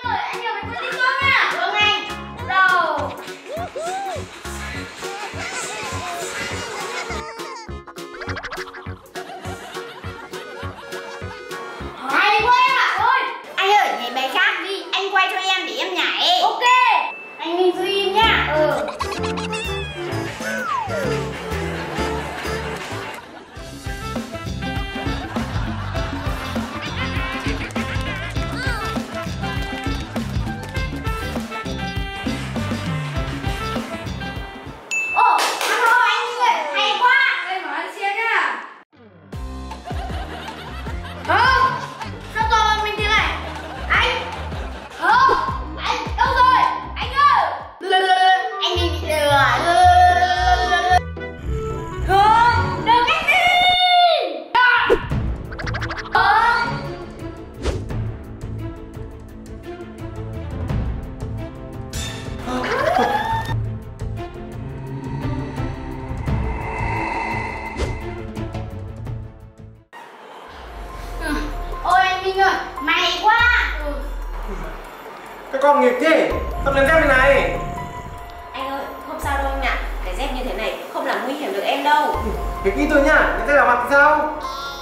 Rồi, anh nhờ mình đi con à. Vâng anh. Rồi. Hay quá em ạ. Thôi, anh ơi, nhảy bài khác đi. Anh quay cho em để em nhảy. Ok. Anh Minh giữ im nhá. May quá. Các con nghịch thế, sao lên dép như này? Anh ơi, không sao đâu anh ạ. Cái dép như thế này không làm nguy hiểm được em đâu. Nghịch ý tôi nhá, cái dép vào mặt thì sao?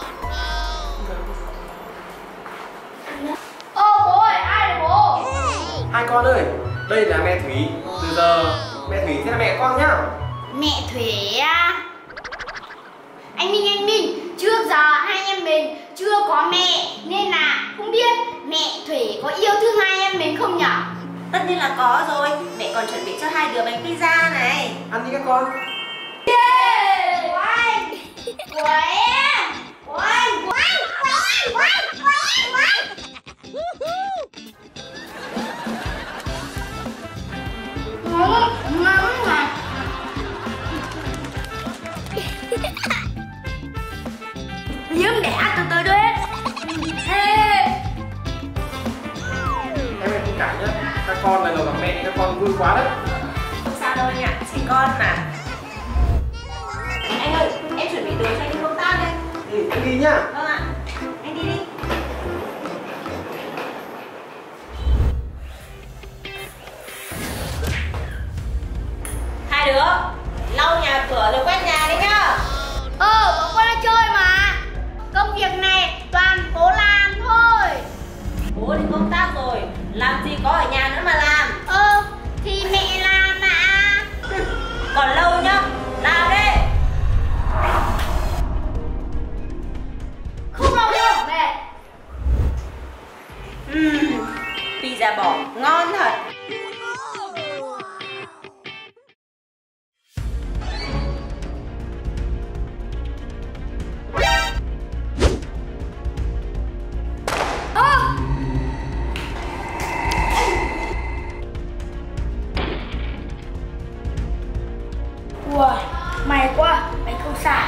Ô bố ơi, ai là bố? Hai con ơi, đây là mẹ Thủy. Từ giờ mẹ Thủy sẽ là mẹ con nhá. Mẹ Thủy à? Anh Minh, trước giờ hai em mình chưa có mẹ nên là không biết mẹ Thủy có yêu thương hai em mình không nhở? Tất nhiên là có rồi. Mẹ còn chuẩn bị cho hai đứa bánh pizza này. Ăn đi các con. Yeah! Của anh! Của em! Của anh! Của anh! Của anh! Của anh! Của anh! Của anh! Ngon mà. Liếm để ăn từ từ đấy. Em thông cảm nhá. Các con lần đầu gặp mẹ, các con vui quá đấy. Không sao đâu anh ạ, trẻ con mà. Anh ơi, em chuẩn bị đồ cho anh đi công tác đây. Ừ, anh đi nhá. Vâng ạ, anh đi đi. Hai đứa, lau nhà cửa rồi quét nhà đi nhá. Bọn con đang chơi mà. Công việc này toàn bố làm thôi. Bố đi công tác rồi, làm gì có ở nhà nữa mà làm. Thì mẹ làm mà. Còn lâu nhá, làm đi. Không lâu đâu, mẹ. Pizza bò ngon thật. Ui, may quá, mày không sao.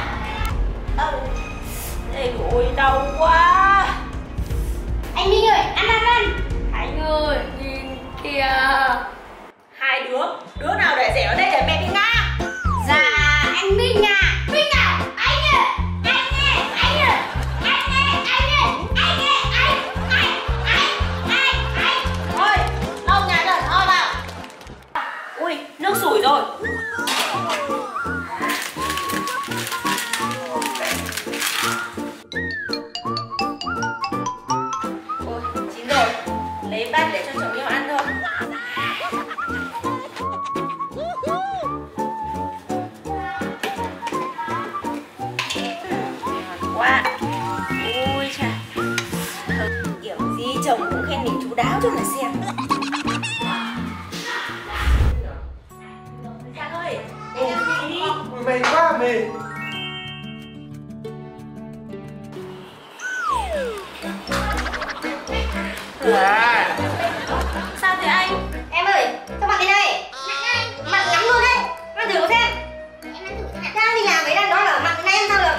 Ôi đau quá. Anh Minh ơi, ăn. Anh ơi, nhìn kìa. Hai đứa nào để rẻ ở đây để mẹ bị ngã. Dạ, anh Minh à. Minh à, anh ơi. Thôi, lau nhà cho thôi vào. Ui, nước sủi rồi. Ôi, chín rồi. Lấy bát để cho chồng yêu ăn thôi. Ngon quá. Ui chà. Kiểu gì chồng cũng khen mình chú đáo cho là xem. Dạ ơi, để em đi. Mệt quá, mệt. Sao thế anh? Em ơi, sao bạn đến đây? Mặn lắm luôn đấy. Ăn thử xem. Đang đi làm mấy đàn đó bảo mặn thế này em sao được?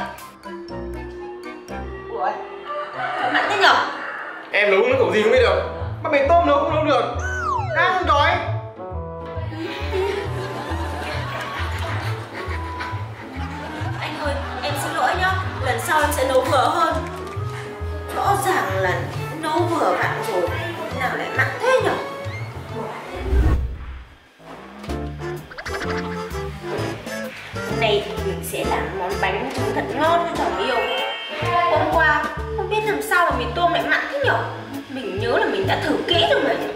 Ủa? Mặn thế nhở? Em nấu nó kiểu gì không biết được. Mà mày tôm nấu không nấu được. Đang không đói. Anh ơi, em xin lỗi nhá. Lần sau em sẽ nấu vừa hơn. Rõ ràng là nấu vừa vặn rồi. Thế nào lại mặn thế nhở? mình đã thử kỹ rồi mà.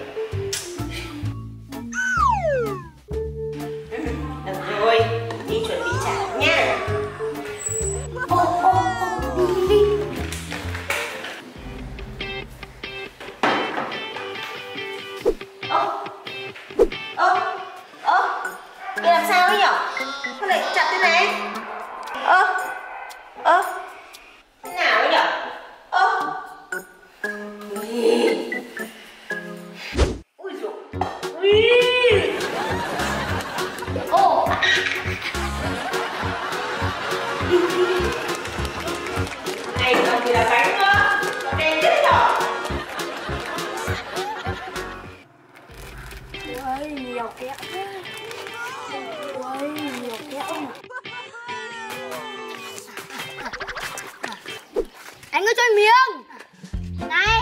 Được rồi, đi chuẩn bị trả nha. Đi. Đây làm sao ấy nhở? Sao lại chặt thế này? Thế nào ấy nhở? Ui dồi. Này còn gì là bánh nữa? Còn đen thế nhở? Ui, nhiều kẹo thế. Ui, nhiều kẹo mà. Anh ơi cho em miếng. Này.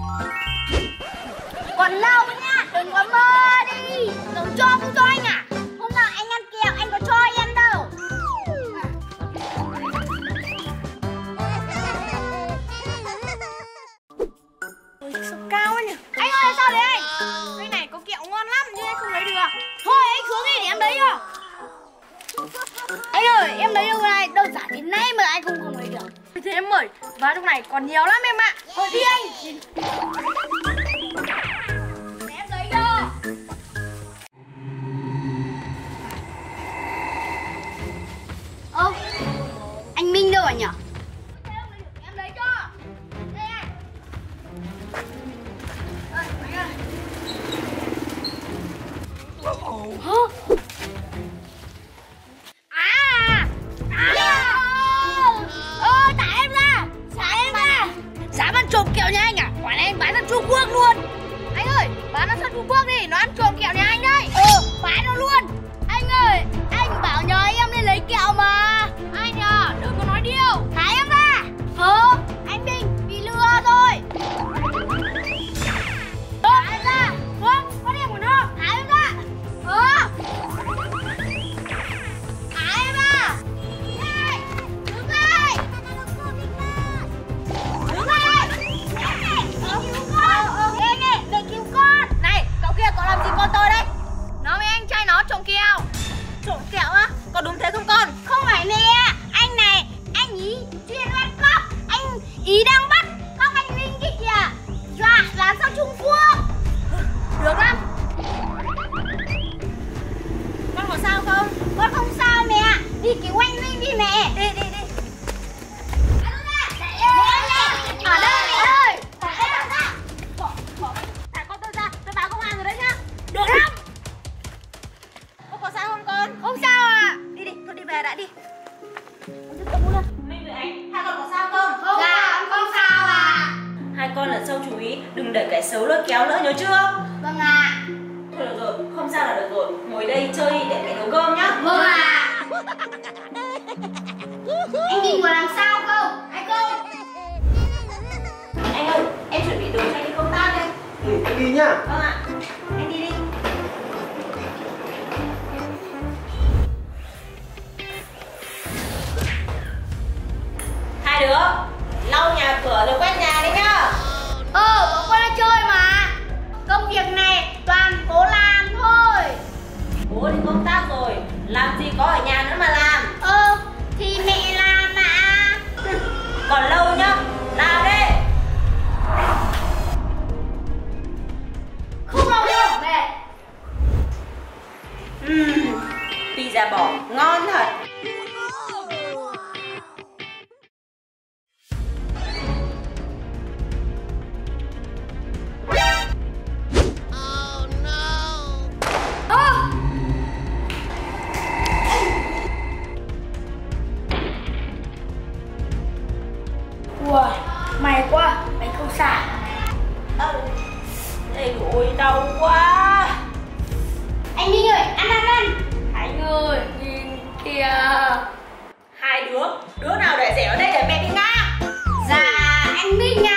Còn lâu nhá, đừng có mơ đi. Đừng cho không cho anh à? Hôm nào anh ăn kẹo anh có cho em đâu. Ui, sao cao ấy nhỉ? Anh ơi sao đấy anh? Đây này có kẹo ngon lắm nhưng anh không lấy được. Thôi anh xuống đi để em lấy cho. Anh ơi em lấy được này. Đơn giản thế này mà anh không lấy được. Thế em ơi, và trong này còn nhiều lắm em ạ. Thôi đi anh. Để em lấy cho. Anh Minh đâu rồi nhỉ? Em lấy cho. Đây anh. Anh ơi. Thả em ra. Dám ăn trộm kẹo nhà anh à? Quả này anh bán sang Trung Quốc luôn. Anh ơi, bán nó sang Trung Quốc đi, nó ăn trộm kẹo nhà anh đấy. Bán nó luôn. Anh ơi, anh bảo nhờ em lên lấy kẹo mà. Anh nhờ, đừng có nói điêu. Thả em ra. Anh Minh bị lừa rồi. Thả em ra. Vâng, con em của nó. Thả em ra. Thả em ra. Này, đứng lại. Đứng lại. Để cứu con. Này, cậu kia cậu làm gì con tôi đấy? Nó với anh trai nó trộm kẹo. Trộm kẹo á? Có đúng thế không con? Không phải nè. Anh này, anh ý chuyên bắt cóc. Anh ý đang bắt cóc anh Linh kia kìa. Dọa là sang Trung Quốc. Được lắm. Con có sao không? Con không sao mẹ. Đi cứu anh Linh đi mẹ. Đi. Ở đây mẹ ơi. Thả con tôi ra, tôi báo công an rồi đấy nhá. Được lắm. Con có sao không con? Không sao à. Đi, thôi đi về đã đi. Minh với anh, hai con có sao không? Dạ không sao à. Hai con lần sau chú ý, đừng để kẻ xấu lôi kéo nữa, nhớ chưa? Vâng ạ. Thôi được rồi, không sao là được rồi. Ngồi đây chơi để mẹ nấu cơm nhá. Vâng ạ. Anh định có làm sao không? Hay không? Anh ơi, em chuẩn bị đồ cho anh đi công tác đây. Anh đi nhá. Vâng ạ, anh đi đi. Hai đứa, lau nhà cửa rồi quét nhà đi nhá. Bố con đang chơi mà. Công việc này toàn bố làm thôi. Bố đi công tác rồi, làm gì có ở nhà nữa mà làm. Thì mẹ làm mà. Còn lâu nhá, làm đi. Không lâu đâu mẹ. Pizza bò ngon thật. Wow, may quá, anh không sao. Ê ôi đau quá. Anh Minh ơi, ăn. Anh ơi, nhìn kìa. Hai đứa nào để rẻ ở đây để mẹ bị ngã. Dạ, anh Minh nha.